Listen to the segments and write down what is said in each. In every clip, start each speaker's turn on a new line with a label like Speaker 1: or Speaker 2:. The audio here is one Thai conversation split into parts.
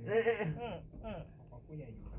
Speaker 1: ผู้ใหญ่อยู่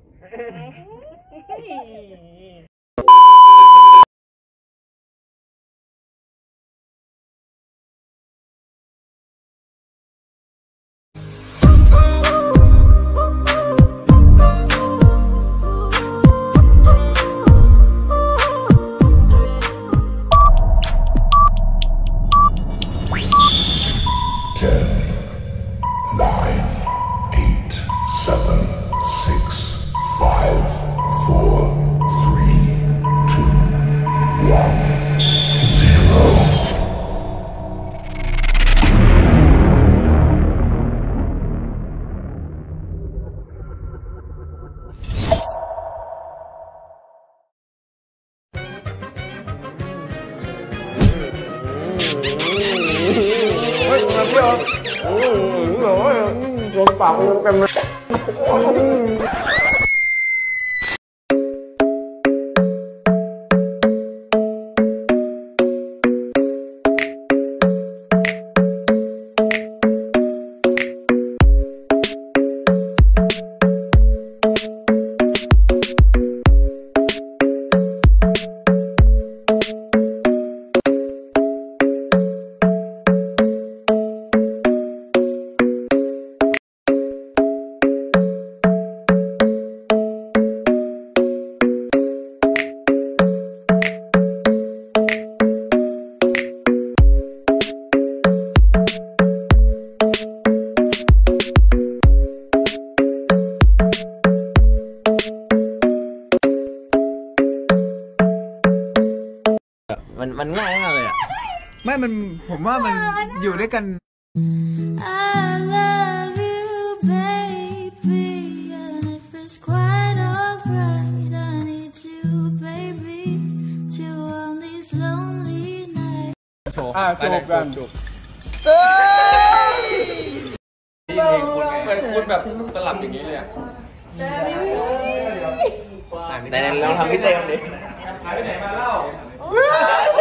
Speaker 1: มาเที่ยวโดนปากเต็มเลย
Speaker 2: มันง่ายมากเลยอ่ะไม่มันผมว่ามันอยู่ด้วยกัน
Speaker 3: I love you baby and if it's quite alright I need you baby to on these lonely nights
Speaker 1: จบกันจบนี่เพลงคุณไงคุณแบบตลับอย่างนี้เลยอ่ะ
Speaker 2: แต่เราทำพิเศษกันดิ
Speaker 1: หายไปไหนมาเล่า